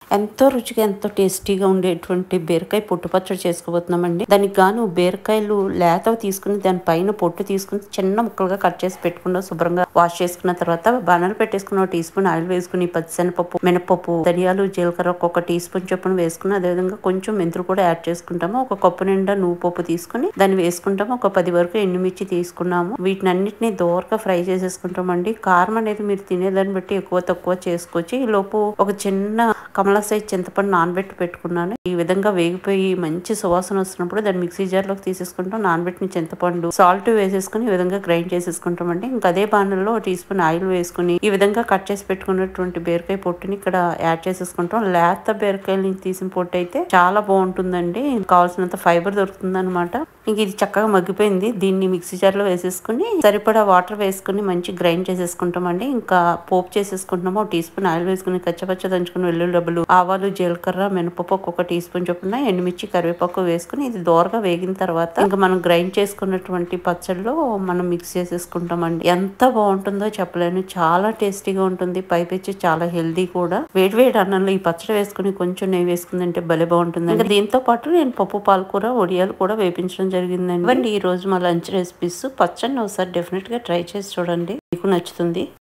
ఎంతో రుచిగా ఎంతో టేస్టీగా ఉండేటువంటి బీరకాయ పొట్టు పచ్చడి చేసుకోబోతున్నామండి. దానికి గాను బీరకాయలు లేతవి తీసుకుని దాని పైన పొట్టు తీసుకుని చిన్న ముక్కలుగా కట్ చేసి పెట్టుకున్న శుభ్రంగా వాష్ చేసుకున్న తర్వాత బాణాలు పెట్టేసుకుని 1 టీ స్పూన్ ఆయిల్ వేసుకుని పచ్చిశనగపప్పు, మినపప్పు, ధనియాలు, జీలకర్ర ఒక టీ స్పూన్ చొప్పున వేసుకుని అదేవిధంగా కొంచెం మెంతులు కూడా యాడ్ చేసుకుంటాము. ఒక కప్పు నిండా నువ్వు పప్పు తీసుకుని దాన్ని వేసుకుంటాము. ఒక 10 వరకు ఎండుమిర్చి తీసుకున్నాము. వీటిని అన్నిటిని దోరగా ఫ్రై చేసేసుకుంటామండి. కారం అనేది మీరు తినేదాన్ని బట్టి ఎక్కువ తక్కువ చేసుకోవచ్చు. ఈ లోపు ఒక చిన్న కమల సైజ్ చింతపండు నానబెట్టి పెట్టుకున్నాను. ఈ విధంగా వేగిపోయి మంచి సువాసన వస్తున్నప్పుడు దాన్ని మిక్సీ జార్ లోకి తీసేసుకుంటాం. నానబెట్టిన చింతపండు, సాల్ట్ వేసేసుకుని ఈ విధంగా గ్రైండ్ చేసేసుకుంటామండి. ఇంకా అదే బాణల్లో 1 టీ స్పూన్ ఆయిల్ వేసుకుని ఈ విధంగా కట్ చేసి పెట్టుకున్నటువంటి బీరకాయ పొట్టుని ఇక్కడ యాడ్ చేసేసుకుంటాం. లేత బీరకాయల నుంచి తీసిన పొట్టు అయితే చాలా బాగుంటుందండి. కావాల్సినంత ఫైబర్ దొరుకుతుంది అనమాట. ఇంక ఇది చక్కగా మగ్గిపోయింది. దీన్ని మిక్సీ జార్ లో వేసేసుకుని సరిపడా వాటర్ వేసుకుని మంచి గ్రైండ్ చేసేసుకుంటామండి. ఇంకా పోపు చేసేసుకుంటున్నాము. 1 టీ స్పూన్ ఆయిల్ వేసుకుని కచ్చపచ్చ దంచుకుని వెల్లుల్లి డబ్బులు, ఆవాలు, జీలకర్ర, మినపప్పు ఒక టీ స్పూన్ చొప్పున ఎండుమిర్చి, కరివేపాకు వేసుకుని ఇది దోరగా వేగిన తర్వాత ఇంకా మనం గ్రైండ్ చేసుకున్నటువంటి పచ్చడిలో మనం మిక్స్ చేసేసుకుంటామండి. ఎంత బాగుంటుందో చెప్పలేను. చాలా టేస్టీగా ఉంటుంది. పైపెచ్చి చాలా హెల్దీ కూడా. వేడి అన్నంలో ఈ పచ్చడి వేసుకుని కొంచెం నెయ్యి వేసుకుందంటే భలే బాగుంటుంది. ఇంకా దీంతో పాటు నేను పప్పు, పాలకూర, వడియాలు కూడా వేపించడం జరిగిందండి. ఈ రోజు మా లంచ్ రెసిపీస్. పచ్చడిని ఒకసారి డెఫినెట్ గా ట్రై చేసి చూడండి, మీకు నచ్చుతుంది.